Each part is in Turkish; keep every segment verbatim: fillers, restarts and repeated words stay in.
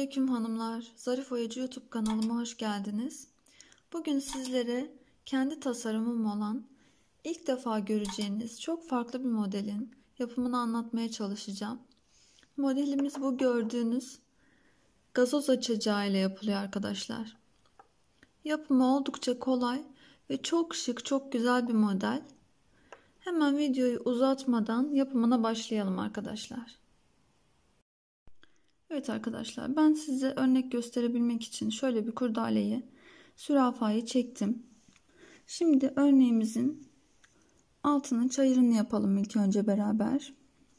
Selamünaleyküm hanımlar. Zarif Oyacı YouTube kanalıma hoş geldiniz. Bugün sizlere kendi tasarımım olan ilk defa göreceğiniz çok farklı bir modelin yapımını anlatmaya çalışacağım. Modelimiz bu gördüğünüz gazoz açacağı ile yapılıyor arkadaşlar. Yapımı oldukça kolay ve çok şık, çok güzel bir model. Hemen videoyu uzatmadan yapımına başlayalım arkadaşlar. Evet arkadaşlar, ben size örnek gösterebilmek için şöyle bir kurdaleyi, zürafayı çektim. Şimdi örneğimizin altının çayırını yapalım ilk önce beraber.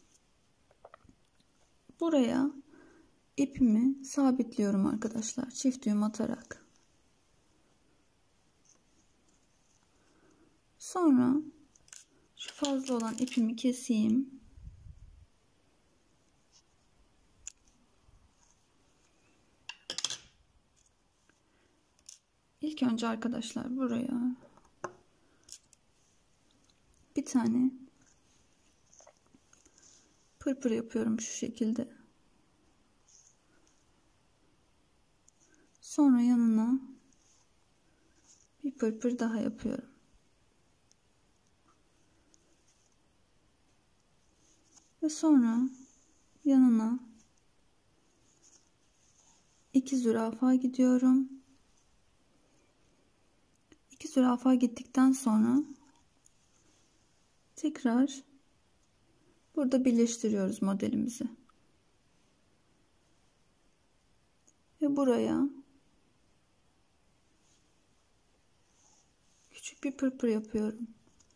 Buraya ipimi sabitliyorum arkadaşlar, çift düğüm atarak. Sonra şu fazla olan ipimi keseyim. İlk önce arkadaşlar buraya bir tane pırpır yapıyorum şu şekilde. Sonra yanına bir pırpır daha yapıyorum. Ve sonra yanına iki zürafa gidiyorum. İki zürafa gittikten sonra tekrar burada birleştiriyoruz modelimizi. Ve buraya küçük bir pırpır yapıyorum.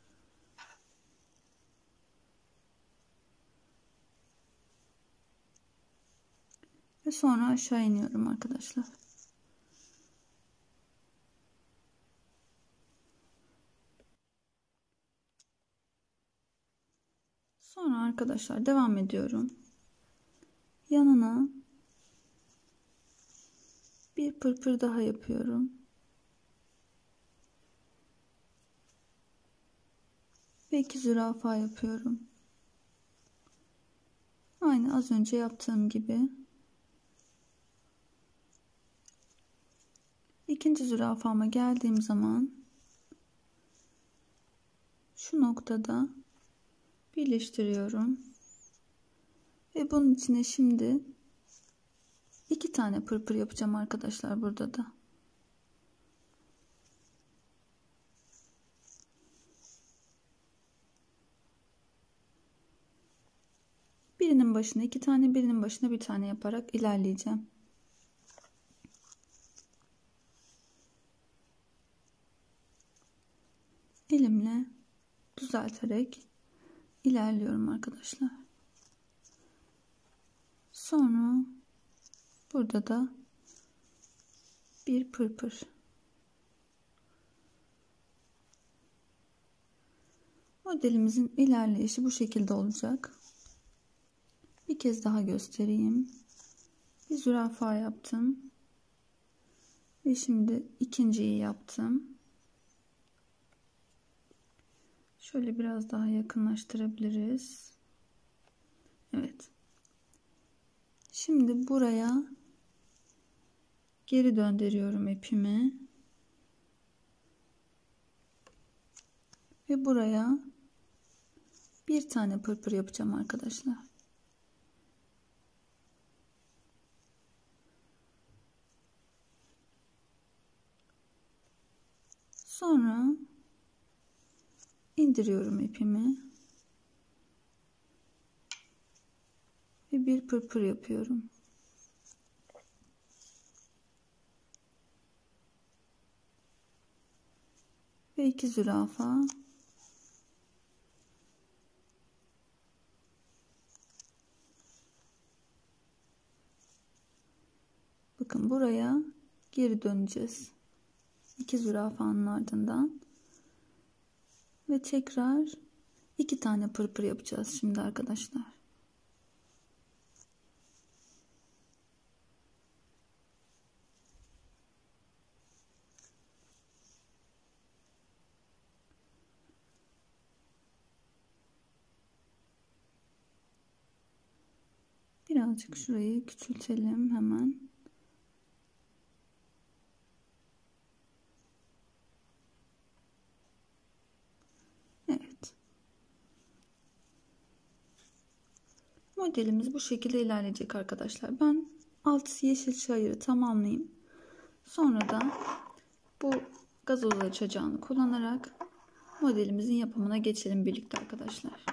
Ve sonra aşağı iniyorum arkadaşlar. Sonra arkadaşlar devam ediyorum. Yanına bir pırpır daha yapıyorum. Ve iki zürafa yapıyorum. Aynı az önce yaptığım gibi. İkinci zürafama geldiğim zaman şu noktada birleştiriyorum. Ve bunun içine şimdi iki tane pırpır yapacağım arkadaşlar burada da. Birinin başına iki tane, birinin başına bir tane yaparak ilerleyeceğim. Elimle düzelterek ilerliyorum arkadaşlar. Sonra burada da bir pırpır. Modelimizin ilerleyişi bu şekilde olacak. Bir kez daha göstereyim. Bir zürafa yaptım. Ve şimdi ikinciyi yaptım. Şöyle biraz daha yakınlaştırabiliriz. Evet. Şimdi buraya geri döndürüyorum ipimi. Ve buraya bir tane pırpır yapacağım arkadaşlar. Sonra indiriyorum ipimi. Ve bir pırpır yapıyorum. Ve iki zürafa. Bakın buraya geri döneceğiz. İki zürafanın ardından. Ve tekrar iki tane pırpır yapacağız şimdi arkadaşlar. Birazcık şurayı küçültelim hemen. Modelimiz bu şekilde ilerleyecek arkadaşlar. Ben alt yeşil çayırı tamamlayayım. Sonra da bu gazoz açacağını kullanarak modelimizin yapımına geçelim birlikte arkadaşlar.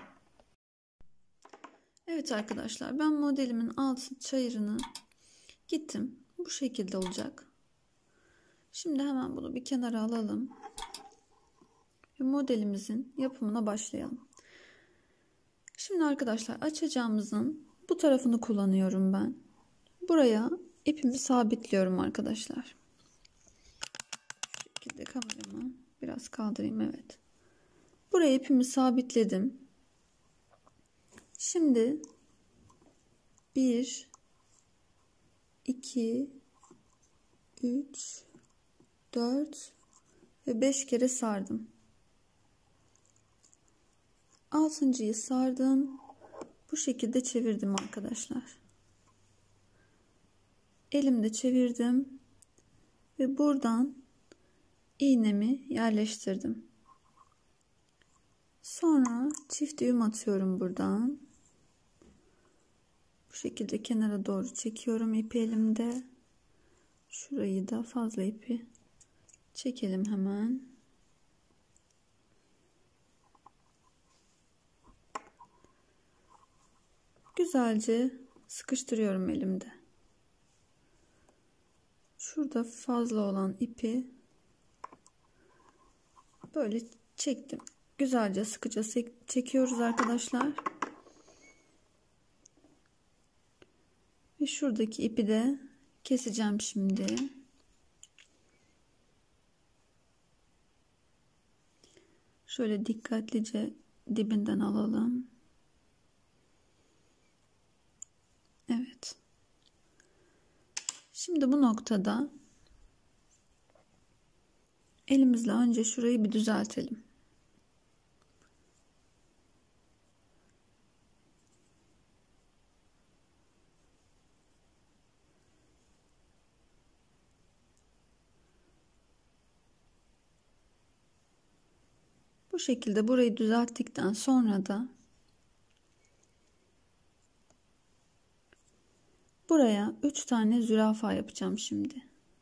Evet arkadaşlar, ben modelimin alt çayırını gittim. Bu şekilde olacak. Şimdi hemen bunu bir kenara alalım. Ve modelimizin yapımına başlayalım. Şimdi arkadaşlar, açacağımızın bu tarafını kullanıyorum ben. Buraya ipimi sabitliyorum arkadaşlar. Şu şekilde kameramı biraz kaldırayım. Evet. Buraya ipimi sabitledim. Şimdi bir, iki, üç, dört ve beş kere sardım. altıncıyı sardım. Bu şekilde çevirdim arkadaşlar. Elimde çevirdim ve buradan iğnemi yerleştirdim. Sonra çift düğüm atıyorum buradan. Bu şekilde kenara doğru çekiyorum ipi elimde. Şurayı da fazla ipi çekelim hemen. Güzelce sıkıştırıyorum elimde. Şurada fazla olan ipi böyle çektim. Güzelce sıkıca çekiyoruz arkadaşlar. Ve şuradaki ipi de keseceğim şimdi. Şöyle dikkatlice dibinden alalım. Evet. Şimdi bu noktada elimizle önce şurayı bir düzeltelim. Bu şekilde burayı düzelttikten sonra da buraya üç tane zürafa yapacağım şimdi.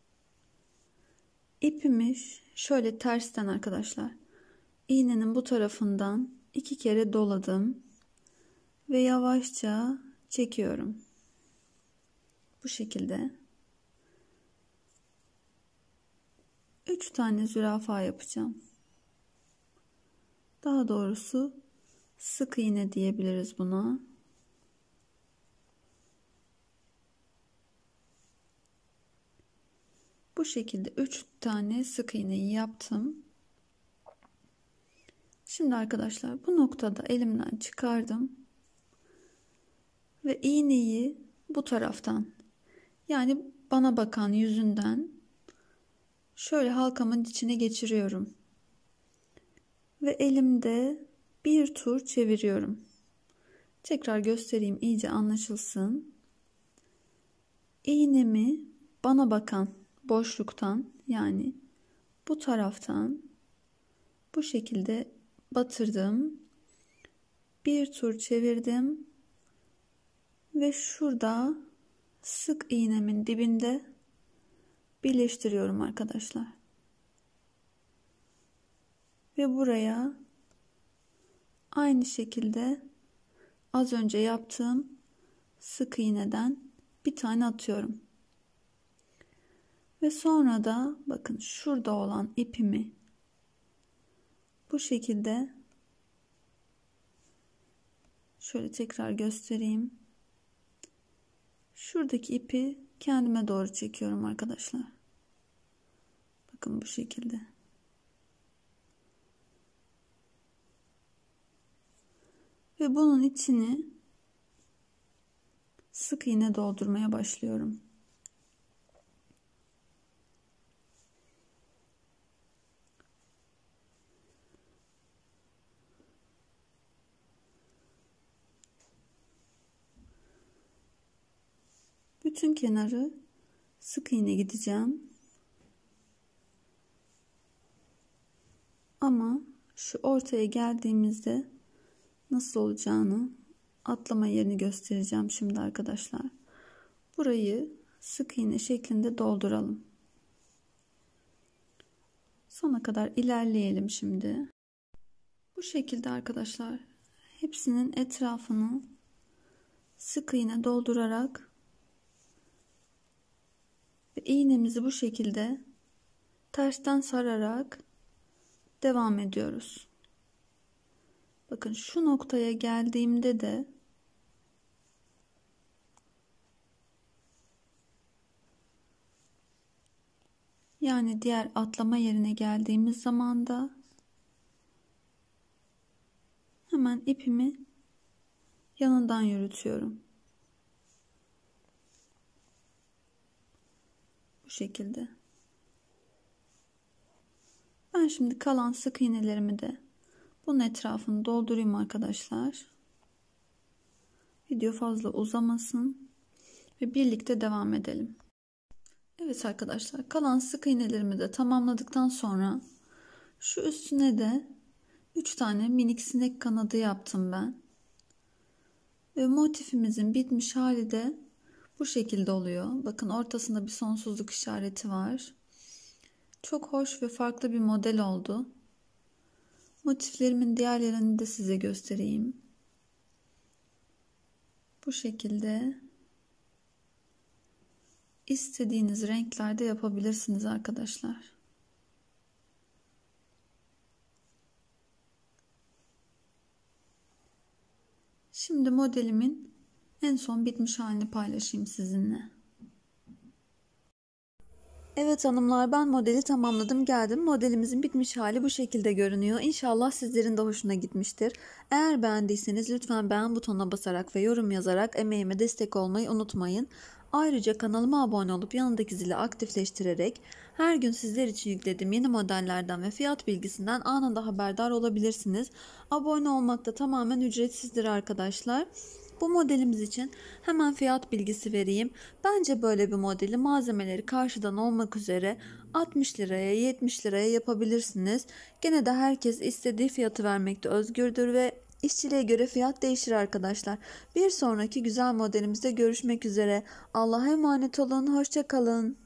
İpimi şöyle tersten arkadaşlar, iğnenin bu tarafından iki kere doladım ve yavaşça çekiyorum. Bu şekilde üç tane zürafa yapacağım. Daha doğrusu sık iğne diyebiliriz buna. Bu şekilde üç tane sık iğneyi yaptım. Şimdi arkadaşlar, bu noktada elimden çıkardım ve iğneyi bu taraftan, yani bana bakan yüzünden şöyle halkamın içine geçiriyorum ve elimde bir tur çeviriyorum. Tekrar göstereyim, iyice anlaşılsın. İğnemi bana bakan boşluktan, yani bu taraftan bu şekilde batırdım. Bir tur çevirdim ve şurada sık iğnemin dibinde birleştiriyorum arkadaşlar. Ve buraya aynı şekilde az önce yaptığım sık iğneden bir tane atıyorum. Ve sonra da bakın şurada olan ipimi bu şekilde şöyle tekrar göstereyim. Şuradaki ipi kendime doğru çekiyorum arkadaşlar. Bakın bu şekilde. Ve bunun içini sık iğne doldurmaya başlıyorum. Bütün kenarı sık iğne gideceğim. Ama şu ortaya geldiğimizde nasıl olacağını atlama yerini göstereceğim şimdi arkadaşlar. Burayı sık iğne şeklinde dolduralım. Sona kadar ilerleyelim şimdi. Bu şekilde arkadaşlar hepsinin etrafını sık iğne doldurarak ve iğnemizi bu şekilde tersten sararak devam ediyoruz. Bakın şu noktaya geldiğimde de yani diğer atlama yerine geldiğimiz zaman da hemen ipimi yanından yürütüyorum. Bu şekilde. Ben şimdi kalan sık iğnelerimi de bunun etrafını doldurayım arkadaşlar. Video fazla uzamasın ve birlikte devam edelim. Evet arkadaşlar, kalan sık iğnelerimi de tamamladıktan sonra şu üstüne de üç tane minik sinek kanadı yaptım ben. Ve motifimizin bitmiş hali de bu şekilde oluyor. Bakın ortasında bir sonsuzluk işareti var. Çok hoş ve farklı bir model oldu. Motiflerimin diğerlerini de size göstereyim. Bu şekilde istediğiniz renklerde yapabilirsiniz arkadaşlar. Şimdi modelimin en son bitmiş halini paylaşayım sizinle. Evet hanımlar, ben modeli tamamladım geldim. Modelimizin bitmiş hali bu şekilde görünüyor. İnşallah sizlerin de hoşuna gitmiştir. Eğer beğendiyseniz lütfen beğen butonuna basarak ve yorum yazarak emeğime destek olmayı unutmayın. Ayrıca kanalıma abone olup yanındaki zili aktifleştirerek her gün sizler için yüklediğim yeni modellerden ve fiyat bilgisinden anında haberdar olabilirsiniz. Abone olmak da tamamen ücretsizdir arkadaşlar. Bu modelimiz için hemen fiyat bilgisi vereyim. Bence böyle bir modeli malzemeleri karşıdan olmak üzere altmış liraya yetmiş liraya yapabilirsiniz. Gene de herkes istediği fiyatı vermekte özgürdür ve işçiliğe göre fiyat değişir arkadaşlar. Bir sonraki güzel modelimizde görüşmek üzere. Allah'a emanet olun. Hoşça kalın.